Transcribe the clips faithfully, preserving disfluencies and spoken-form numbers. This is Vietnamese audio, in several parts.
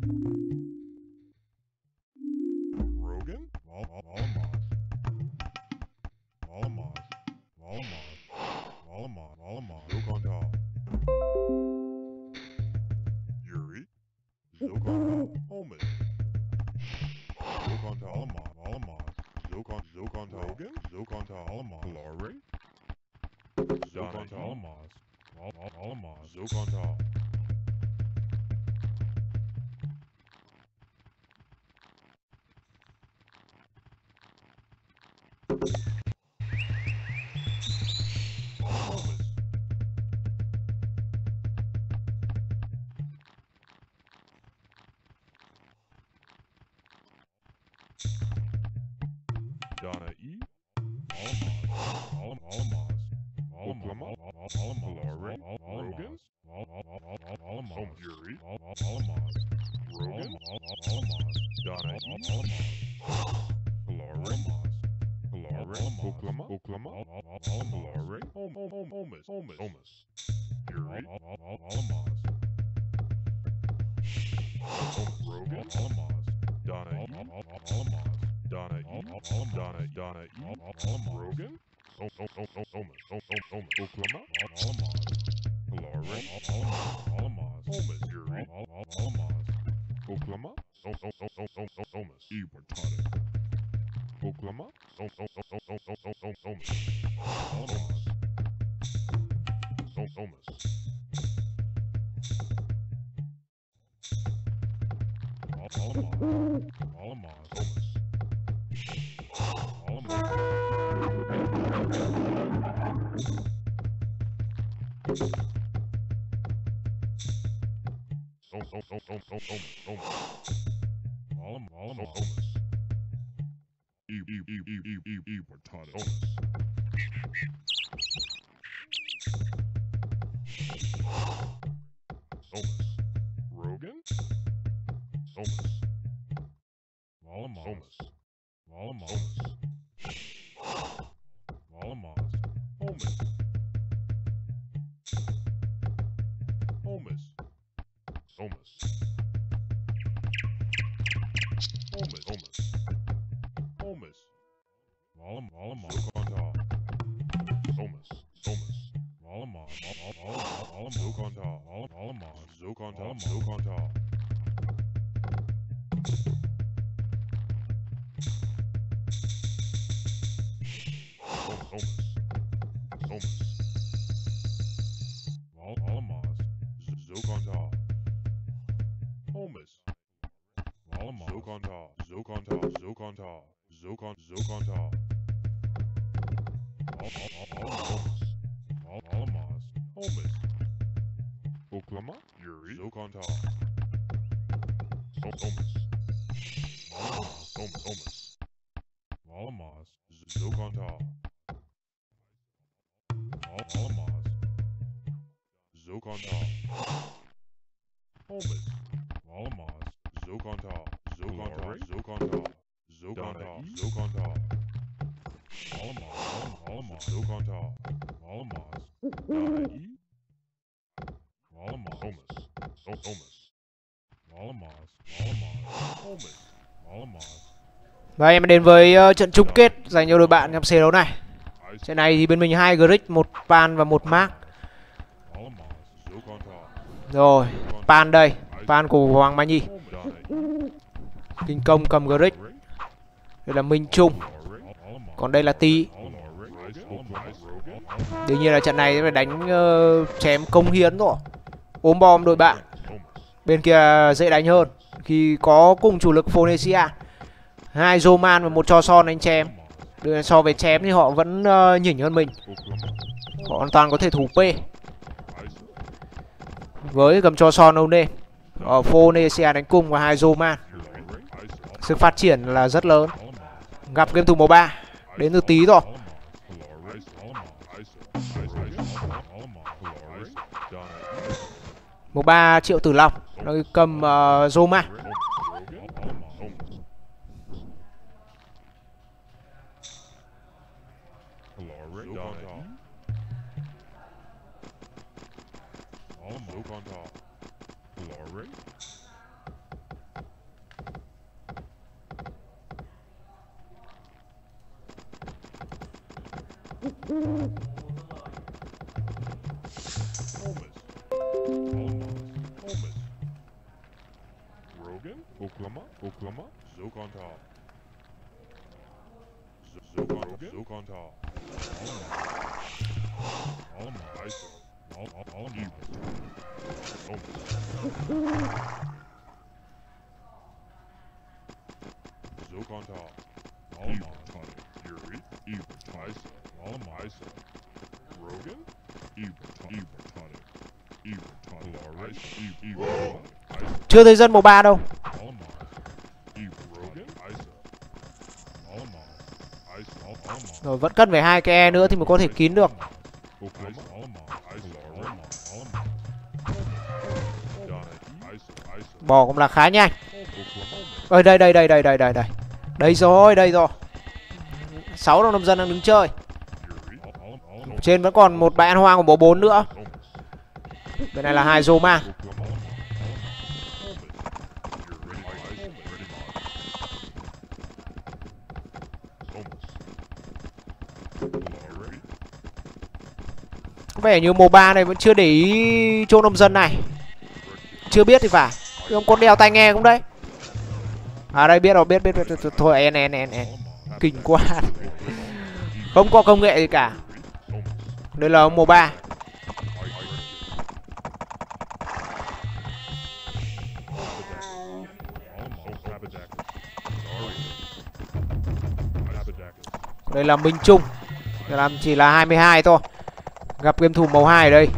Rogan, Vol- Vol- Volamos, Volamos, Volamos, Volamos, Volamos, Zokontal, Yuri, Zokontal, Holmes, Zokontal, Volamos, Volamos, Zokon, Zokontal, Rogan, Zokontal, Volamos, Lorry, Zokontal, Volamos, Vol- Vol- Volamos, Zokontal, Holmes, Donna E, Volamos, Volamos, Volamos, Volamos, Lorry, Rogan, Volamos, Yuri, Volamos, Rogan, Volamos, Donna E, Lorry, Lorry, Oklahoma, Oklahoma, Lorry, Holmes, Holmes, Holmes, Yuri, Volamos, Rogan, Donna E, Donna E, Donna, Donna E, Rogan, Holmes, Holmes, Oklahoma, Lorry, Holmes, Yuri, Oklahoma, Holmes, Iwatani, Oklahoma, Holmes, Holmes, Holmes, Volamos, Volamos, Rogan, Holmes, Volamos, Volamos, Volamos, Holmes, Holmes, Holmes, Holmes, Holmes, Holmes, Volam, Volamos, Zokontal, Holmes, Holmes, Volamos, Volamos, Zokontal, Volamos, Zokontal, Zokontal, Holmes, Holmes, Volamos, Zokontal, Holmes, Volamos, Zokontal, Zokontal, Zokontal, Zokon, Zokontal, Holmes, Volamos, Holmes, Oklahoma, Yuri, Zokontal, Holmes, Volamos, Holmes, Volamos, Zokontal, Volamos, Zokontal, Holmes, Volamos, Zokontal, Zokontal, Zokontal, Zokontal, Zokontal, Volamos, Volamos, Zokontal, Volamos, Donna E, Volamos, Holmes, Holmes, Volamos, Volamos, Holmes, Volamos, Và em đến với uh, trận chung kết dành cho đội bạn trong xe đấu này. Trận này thì bên mình hai Grick, một Pan và một Mark. Volamos, Zokontal, Rồi, Pan đây, Pan của Hoàng Mai Nhi. Kinh công cầm Grick. Đây là Minh Trung. Còn đây là Tý. Đương nhiên là trận này phải đánh uh, chém công hiến rồi. Ốm bom đội bạn. Bên kia dễ đánh hơn khi có cùng chủ lực Phonecia. Hai Zoman và một cho son anh chém. Đưa so về chém thì họ vẫn uh, nhỉnh hơn mình. Họ hoàn toàn có thể thủ P. Với cầm cho son âu nê ở Phonecia đánh cung và hai Zoman. Sự phát triển là rất lớn. Gặp game thủ màu ba đến từ Tý rồi. Màu ba Triệu Tử Long nó cầm uh, Zoma. Rogan, Oklahoma, Oklahoma, Zokontal. Zokon, Zokontal. Alma, Isa, Alma, Zokontal. Alma, Yuri, Eva, Isa, Alma, Isa. Rogan, Eva, Eva, Tonic, Eva, Tonic, Laris, Eva, Eva, Isa. Chưa thấy dân màu ba đâu. Alma, Eva, Rogan, Isa. Alma, Isa, Alma. Rồi vẫn cần phải hai cái E nữa thì mới có thể kín được. Bò cũng là khá nhanh. Ơi đây đây đây đây đây đây đây. Đây rồi, đây rồi. Sáu đồng nông dân đang đứng chơi. Trên vẫn còn một bãi ăn hoang của bộ bốn nữa. Bên này là hai Zoma. Có vẻ như mô ba này vẫn chưa để ý chỗ nông dân này. Chưa biết thì phải. Ông con đeo tai nghe cũng đấy. À đây biết rồi, biết biết biết thôi en en en en. Kinh quá. Không có công nghệ gì cả. Đây là ông mô ba. Đây là Minh Trung. Làm chỉ là hai mươi hai thôi. Gặp game thủ màu hai ở đây.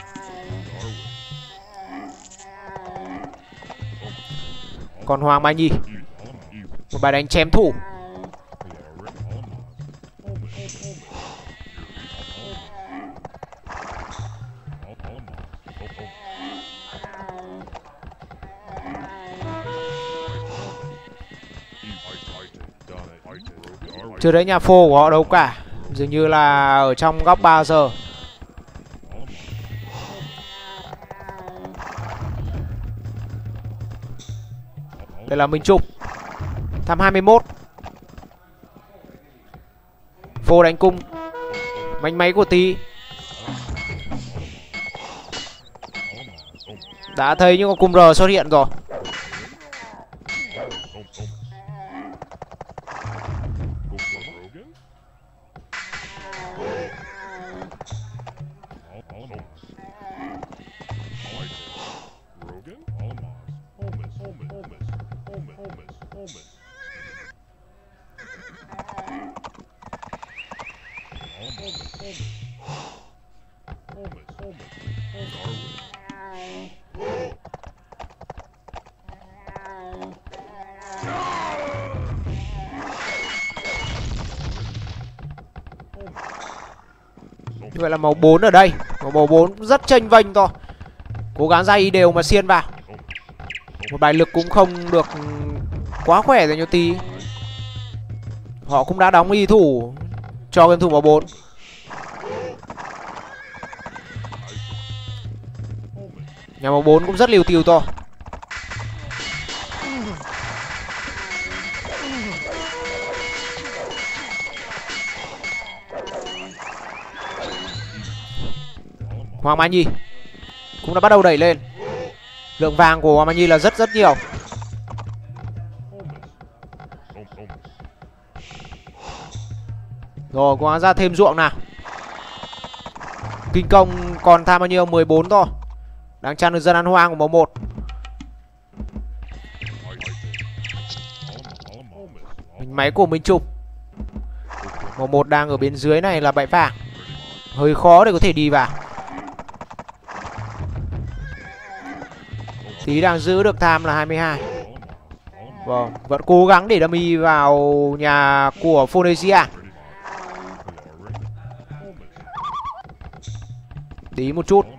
Còn Hoàng Mai Nhi. Một bài đánh chém thủ. Chưa thấy nhà phô của họ đâu cả. Dường như là ở trong góc ba giờ. Đây là Minh Trung. Thăm hai mươi mốt. Phô đánh cung. Mánh máy của Tí. Đã thấy những con cung R xuất hiện rồi. Như vậy là màu bốn ở đây. Màu bốn rất chênh vênh thôi. Cố gắng ra ý đều mà xiên vào. Một bài lực cũng không được quá khỏe rồi như Tí. Họ cũng đã đóng y thủ cho game thủ màu bốn. Nhà màu bốn cũng rất liều tiều to. Hoàng Mai Nhi cũng đã bắt đầu đẩy lên. Lượng vàng của Hoàng Mai Nhi là rất rất nhiều. Rồi cố gắng ra thêm ruộng nào. Kinh công còn tham bao nhiêu? mười bốn thôi. Đang chăn được dân ăn hoang của màu một. Mình máy của Minh Trung. Màu một đang ở bên dưới này là bãi vàng. Hơi khó để có thể đi vào. Tí đang giữ được tham là hai mươi hai. Vâng, vẫn cố gắng để dummy vào nhà của Phonesia. Tí một chút.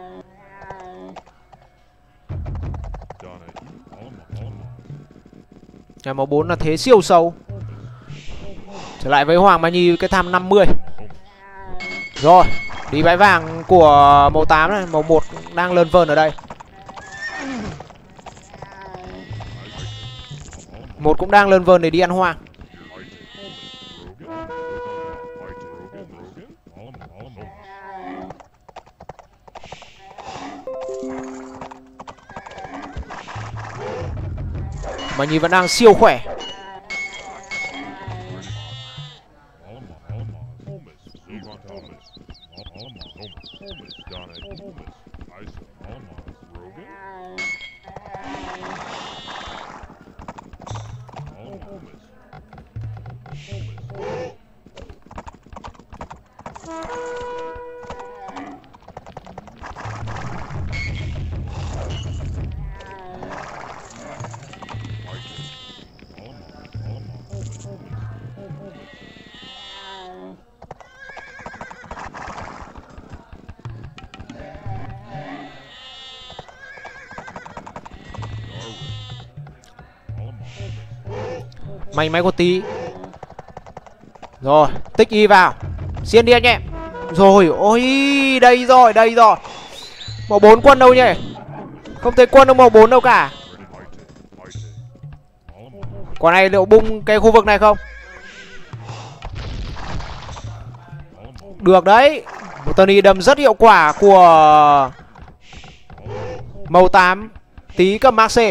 Nhà màu bốn là thế siêu sâu. Trở lại với Hoàng Mai Nhi cái tham năm mươi. Rồi, đi bãi vàng của màu tám này. Màu một đang lơn vơn ở đây. Một cũng đang lơn vơn để đi ăn hoang. Mà nhìn vẫn đang siêu khỏe. May máy có tí. Rồi, tích y vào. Xiên đi anh em. Rồi, ôi, đây rồi, đây rồi. Màu bốn quân đâu nhỉ? Không thấy quân đâu màu bốn đâu cả. Quả này liệu bung cái khu vực này không? Được đấy. Một tần y đâm rất hiệu quả của màu tám. Tí cầm Max.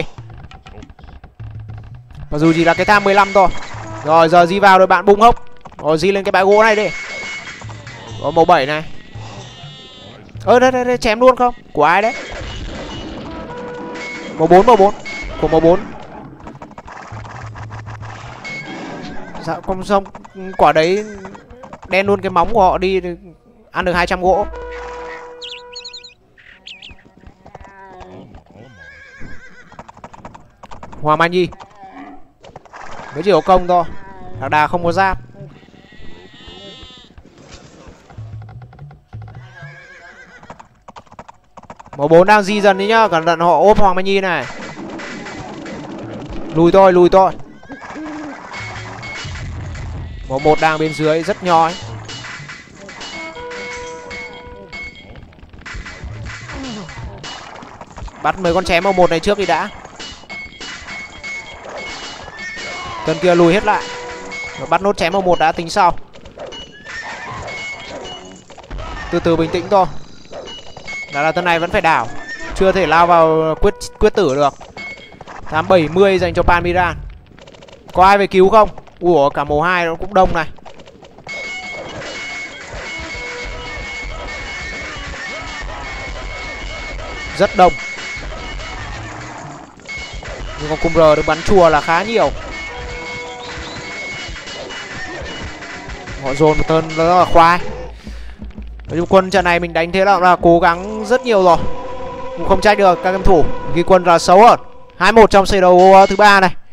Mặc dù chỉ là cái tham mười lăm thôi. Rồi giờ di vào rồi bạn bung hốc. Rồi di lên cái bãi gỗ này đi. Có màu bảy này. Ơ đây, đây đây chém luôn không? Của ai đấy? Màu bốn màu bốn. Của màu bốn. Dạ không xong quả đấy đen luôn cái móng của họ đi. Ăn được hai trăm gỗ. Hoàng Mai Nhi mới chỉ có công thôi. Lạc Đà không có giáp. Màu bốn đang di dần đi nhá. Cẩn thận họ ốp Hoàng Mai Nhi này. Lùi thôi lùi thôi. Màu một đang bên dưới rất nhói. Bắt mấy con chém màu một này trước đi đã. Tên kia lùi hết lại. Rồi bắt nốt chém màu một đã tính sau. Từ từ bình tĩnh thôi. Đó là tên này vẫn phải đảo. Chưa thể lao vào quyết quyết tử được. Tám bảy mươi dành cho Palmyra. Có ai về cứu không? Ủa cả màu hai nó cũng đông này. Rất đông. Nhưng con cung R được bắn chùa là khá nhiều. Họ dồn một tên rất là khoai. Nói chung quân trận này mình đánh thế là, là cố gắng rất nhiều rồi. Cũng không trách được các game thủ. Khi quân là xấu hơn. hai một trong trận đấu thứ ba này.